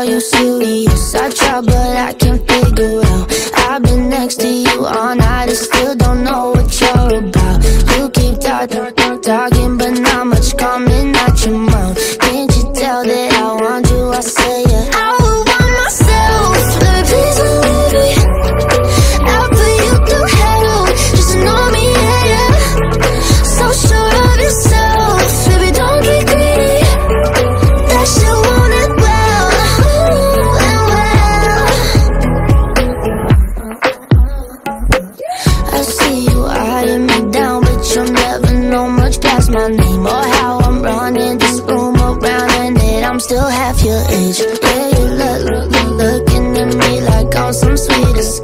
are you serious? I try but I can't figure out. I've been next to you all night and still don't know what you're about. You keep talking but not much coming out your mouth. Can't you tell that I want you? I say yeah. I would want myself, let me please believe me. I'll put you through hell, just to know me, yeah, yeah. So sure of yourself, baby, don't get greedy. That shit want it well, ooh, and well. I see you eyeing me down, but you'll never know much past my name or how I'm running this room around, and that I'm still half your age. Yeah, you looking at me like I'm some sweet escape.